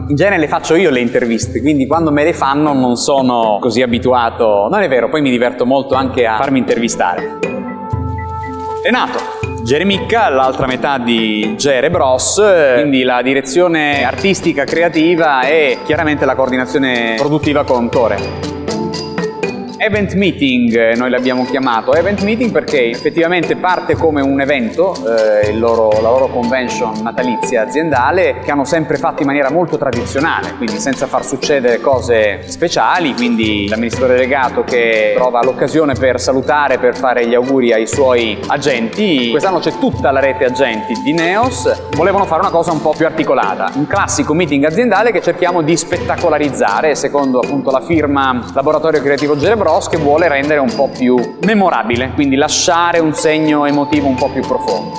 In genere le faccio io le interviste, quindi quando me le fanno non sono così abituato. Non è vero, poi mi diverto molto anche a farmi intervistare. Renato. Jeremicca, l'altra metà di Jere Bros, quindi la direzione artistica creativa e chiaramente la coordinazione produttiva con Tore. Event Meeting noi l'abbiamo chiamato Event Meeting perché effettivamente parte come un evento, la loro convention natalizia aziendale, che hanno sempre fatto in maniera molto tradizionale, quindi senza far succedere cose speciali, quindi l'amministratore delegato che trova l'occasione per salutare, per fare gli auguri ai suoi agenti. Quest'anno c'è tutta la rete agenti di Neos, volevano fare una cosa un po' più articolata, un classico meeting aziendale che cerchiamo di spettacolarizzare secondo appunto la firma Laboratorio Creativo Jere Bros, che vuole rendere un po' più memorabile, quindi lasciare un segno emotivo un po' più profondo.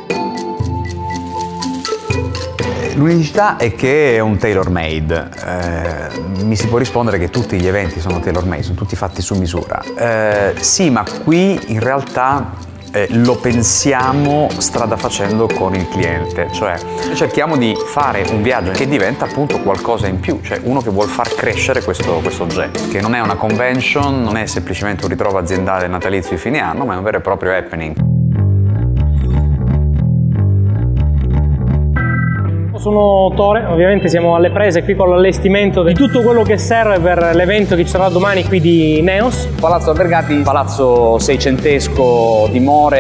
L'unicità è che è un tailor made. Mi si può rispondere che tutti gli eventi sono tailor made, sono tutti fatti su misura. Sì, ma qui in realtà lo pensiamo strada facendo con il cliente, cioè cerchiamo di fare un viaggio che diventa appunto qualcosa in più, cioè uno che vuol far crescere questo oggetto, che non è una convention, non è semplicemente un ritrovo aziendale natalizio di fine anno, ma è un vero e proprio happening. Sono Tore, ovviamente siamo alle prese qui con l'allestimento di tutto quello che serve per l'evento che ci sarà domani qui di Neos. Palazzo Albergati, palazzo seicentesco di more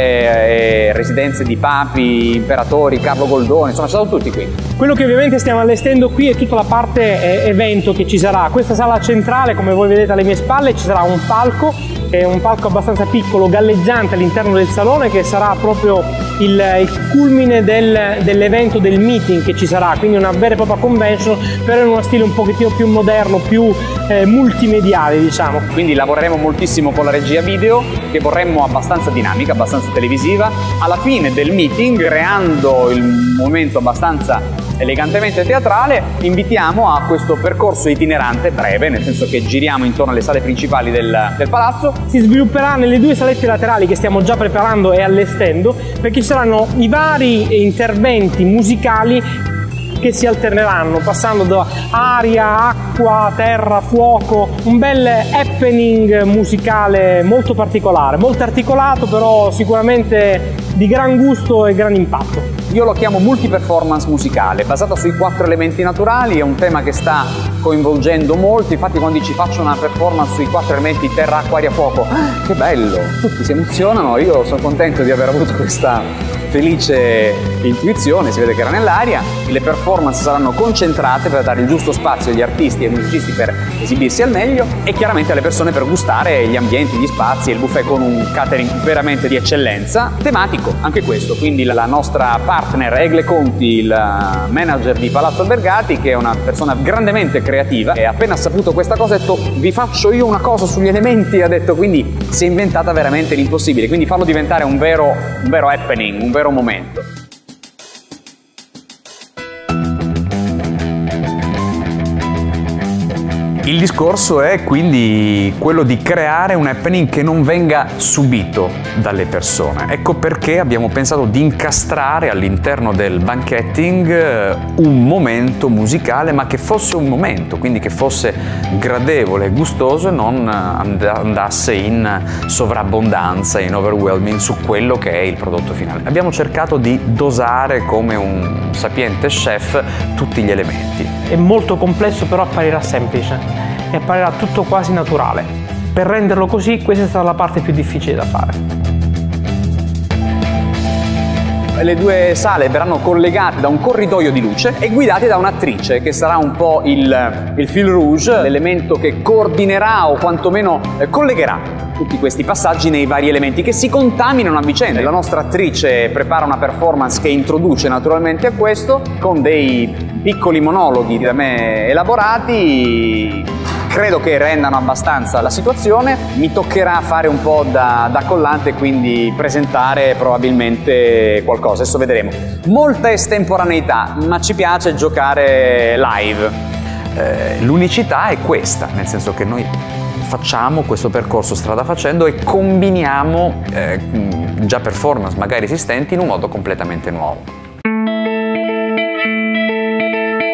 e residenze di papi, imperatori, Carlo Goldoni, insomma ci sono tutti qui. Quello che ovviamente stiamo allestendo qui è tutta la parte evento che ci sarà. Questa sala centrale, come voi vedete alle mie spalle, ci sarà un palco, che è un palco abbastanza piccolo, galleggiante all'interno del salone, che sarà proprio il culmine dell'evento, del meeting che ci sarà, quindi una vera e propria convention, però in uno stile un pochettino più moderno, più multimediale, diciamo. Quindi lavoreremo moltissimo con la regia video, che vorremmo abbastanza dinamica, abbastanza televisiva. Alla fine del meeting, creando il momento abbastanza elegantemente teatrale, invitiamo a questo percorso itinerante breve, nel senso che giriamo intorno alle sale principali del palazzo. Si svilupperà nelle due salette laterali che stiamo già preparando e allestendo, perché ci saranno i vari interventi musicali che si alterneranno, passando da aria, acqua, terra, fuoco, un bel happening musicale molto particolare, molto articolato, però sicuramente di gran gusto e gran impatto. Io lo chiamo multi-performance musicale, basata sui 4 elementi naturali, è un tema che sta coinvolgendo molti, infatti quando ci faccio una performance sui 4 elementi terra, acqua, aria, fuoco, che bello, tutti si emozionano, io sono contento di aver avuto questa felice intuizione, si vede che era nell'aria. Le performance saranno concentrate per dare il giusto spazio agli artisti e ai musicisti per esibirsi al meglio e chiaramente alle persone per gustare gli ambienti, gli spazi e il buffet con un catering veramente di eccellenza, tematico anche questo, quindi la nostra partner Egle Conti, il manager di Palazzo Albergati, che è una persona grandemente creativa e appena ha saputo questa cosa ha detto vi faccio io una cosa sugli elementi, ha detto, quindi si è inventata veramente l'impossibile, quindi farlo diventare un vero happening, un vero momento. Il discorso è quindi quello di creare un happening che non venga subito dalle persone. Ecco perché abbiamo pensato di incastrare all'interno del banchetting un momento musicale, ma che fosse un momento, quindi che fosse gradevole e gustoso e non andasse in sovrabbondanza, in overwhelming su quello che è il prodotto finale. Abbiamo cercato di dosare come un sapiente chef tutti gli elementi. È molto complesso, però apparirà semplice e apparirà tutto quasi naturale. Per renderlo così, questa è stata la parte più difficile da fare. Le due sale verranno collegate da un corridoio di luce e guidate da un'attrice che sarà un po' il fil rouge, l'elemento che coordinerà o quantomeno collegherà tutti questi passaggi nei vari elementi che si contaminano a vicenda. La nostra attrice prepara una performance che introduce naturalmente a questo con dei piccoli monologhi da me elaborati. Credo che rendano abbastanza la situazione, mi toccherà fare un po' da collante, quindi presentare probabilmente qualcosa, adesso vedremo. Molta estemporaneità, ma ci piace giocare live. L'unicità è questa, nel senso che noi facciamo questo percorso strada facendo e combiniamo già performance magari esistenti in un modo completamente nuovo.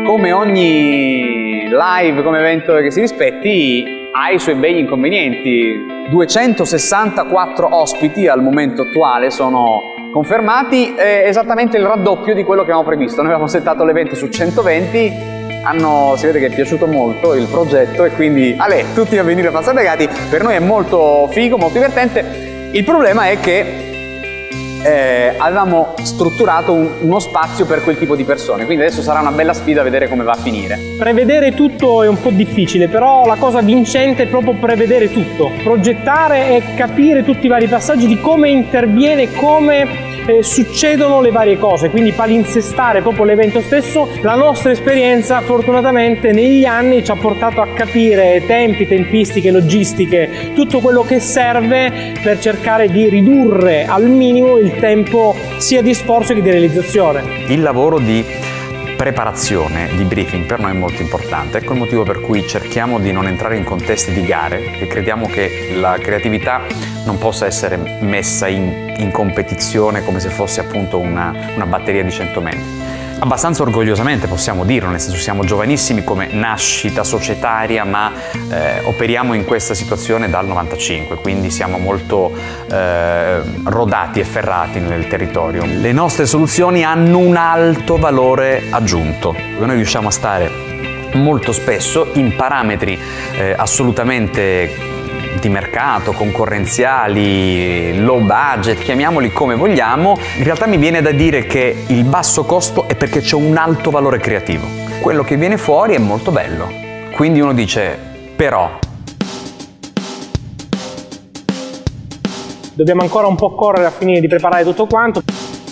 come ogni live, come evento che si rispetti, ha i suoi begli inconvenienti. 264 ospiti al momento attuale sono confermati, è esattamente il raddoppio di quello che avevamo previsto. Noi avevamo settato l'evento su 120, si vede che è piaciuto molto il progetto e quindi tutti a venire a Piazza Begati. Per noi è molto figo, molto divertente. Il problema è che avevamo strutturato uno spazio per quel tipo di persone, quindi adesso sarà una bella sfida vedere come va a finire. Prevedere tutto è un po' difficile, però la cosa vincente è proprio prevedere tutto, progettare e capire tutti i vari passaggi di come interviene, come succedono le varie cose, quindi palinsestare proprio l'evento stesso. La nostra esperienza fortunatamente negli anni ci ha portato a capire tempi, tempistiche, logistiche, tutto quello che serve per cercare di ridurre al minimo il tempo sia di sforzo che di realizzazione. Il lavoro di preparazione, di briefing per noi è molto importante, ecco il motivo per cui cerchiamo di non entrare in contesti di gare, perché crediamo che la creatività non possa essere messa in competizione come se fosse appunto una batteria di 100 metri. Abbastanza orgogliosamente possiamo dirlo, nel senso siamo giovanissimi come nascita societaria, ma operiamo in questa situazione dal 95, quindi siamo molto rodati e ferrati nel territorio. Le nostre soluzioni hanno un alto valore aggiunto, noi riusciamo a stare molto spesso in parametri assolutamente di mercato, concorrenziali, low budget, chiamiamoli come vogliamo. In realtà mi viene da dire che il basso costo è perché c'è un alto valore creativo. Quello che viene fuori è molto bello. Quindi uno dice, però... Dobbiamo ancora un po' correre a finire di preparare tutto quanto.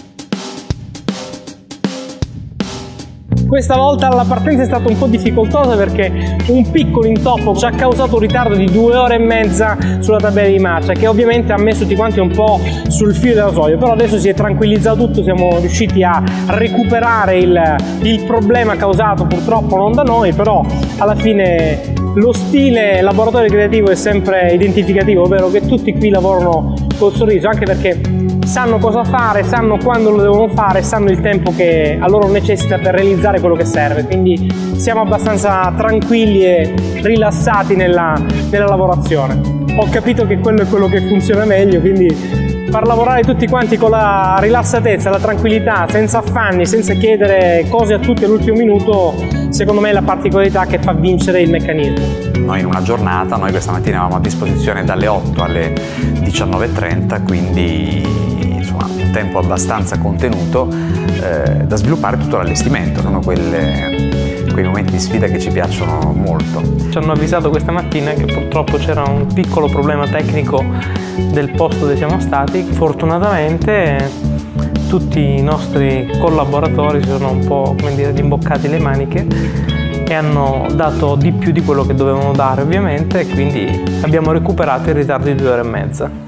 Questa volta la partenza è stata un po' difficoltosa perché un piccolo intoppo ci ha causato un ritardo di 2 ore e mezza sulla tabella di marcia, che ovviamente ha messo tutti quanti un po' sul filo del rasoio, però adesso si è tranquillizzato tutto, siamo riusciti a recuperare il problema causato purtroppo non da noi, però alla fine lo stile laboratorio creativo è sempre identificativo, ovvero che tutti qui lavorano col sorriso, anche perché sanno cosa fare, sanno quando lo devono fare, sanno il tempo che a loro necessita per realizzare quello che serve, quindi siamo abbastanza tranquilli e rilassati nella lavorazione. Ho capito che quello è quello che funziona meglio, quindi far lavorare tutti quanti con la rilassatezza, la tranquillità, senza affanni, senza chiedere cose a tutti all'ultimo minuto, secondo me è la particolarità che fa vincere il meccanismo. Noi in una giornata, noi questa mattina avevamo a disposizione dalle 8 alle 19:30, quindi insomma un tempo abbastanza contenuto da sviluppare tutto l'allestimento, sono quei momenti di sfida che ci piacciono molto. Ci hanno avvisato questa mattina che purtroppo c'era un piccolo problema tecnico del posto dove siamo stati. Fortunatamente tutti i nostri collaboratori si sono un po', come dire, rimboccati le maniche e hanno dato di più di quello che dovevano dare ovviamente, e quindi abbiamo recuperato il ritardo di 2 ore e mezza.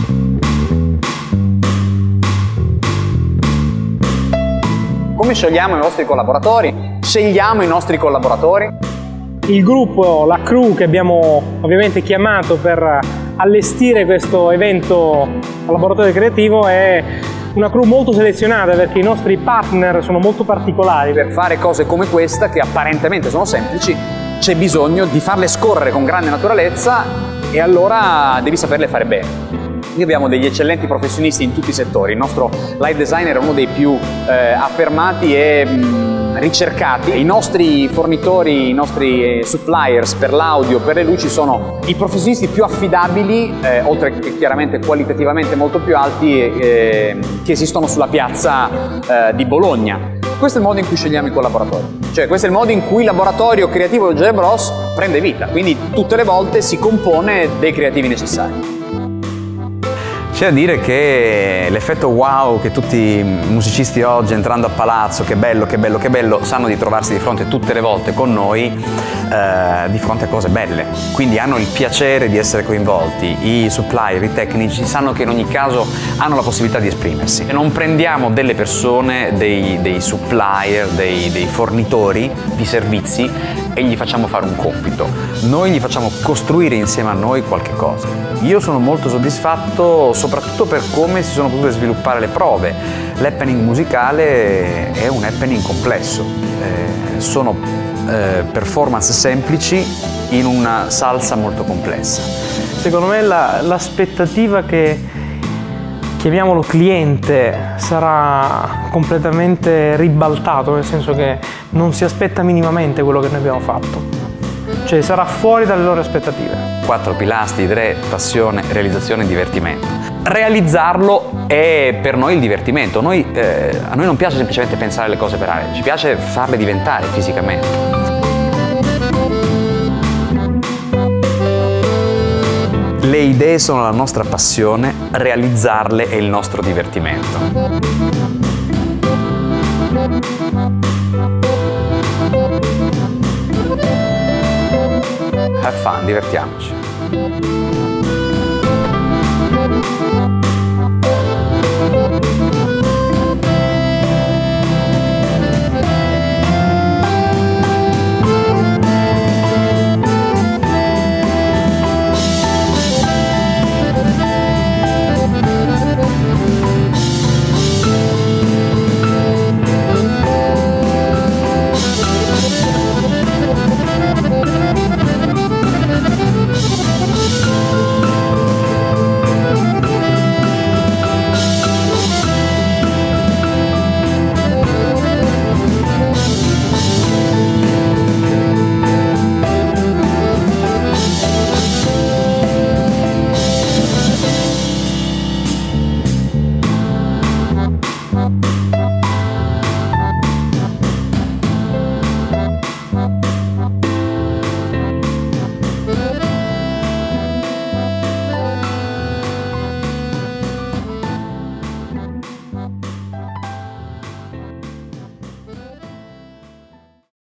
Come scegliamo i nostri collaboratori? Scegliamo i nostri collaboratori? Il gruppo, la crew che abbiamo ovviamente chiamato per allestire questo evento al laboratorio creativo è una crew molto selezionata, perché i nostri partner sono molto particolari. Per fare cose come questa, che apparentemente sono semplici, c'è bisogno di farle scorrere con grande naturalezza e allora devi saperle fare bene. Noi abbiamo degli eccellenti professionisti in tutti i settori, il nostro live designer è uno dei più affermati e ricercati. I nostri fornitori, i nostri suppliers per l'audio, per le luci sono i professionisti più affidabili, oltre che chiaramente qualitativamente molto più alti, che esistono sulla piazza di Bologna. Questo è il modo in cui scegliamo i collaboratori, cioè questo è il modo in cui il laboratorio creativo di Gioia Bros prende vita, quindi tutte le volte si compone dei creativi necessari. C'è da dire che l'effetto wow che tutti i musicisti oggi entrando a palazzo, che bello, che bello, che bello, sanno di trovarsi di fronte tutte le volte con noi, di fronte a cose belle. Quindi hanno il piacere di essere coinvolti, i supplier, i tecnici sanno che in ogni caso hanno la possibilità di esprimersi. E non prendiamo delle persone, dei supplier, dei fornitori di servizi e gli facciamo fare un compito. Noi gli facciamo costruire insieme a noi qualche cosa. Io sono molto soddisfatto soprattutto soprattutto per come si sono potute sviluppare le prove. L'happening musicale è un happening complesso, sono performance semplici in una salsa molto complessa. Secondo me l'aspettativa che, chiamiamolo cliente, sarà completamente ribaltato, nel senso che non si aspetta minimamente quello che noi abbiamo fatto, cioè sarà fuori dalle loro aspettative. 4 pilastri, direi: passione, realizzazione e divertimento. Realizzarlo è per noi il divertimento. A noi non piace semplicemente pensare le cose per aria, ci piace farle diventare fisicamente. Le idee sono la nostra passione, realizzarle è il nostro divertimento. Have fun, divertiamoci.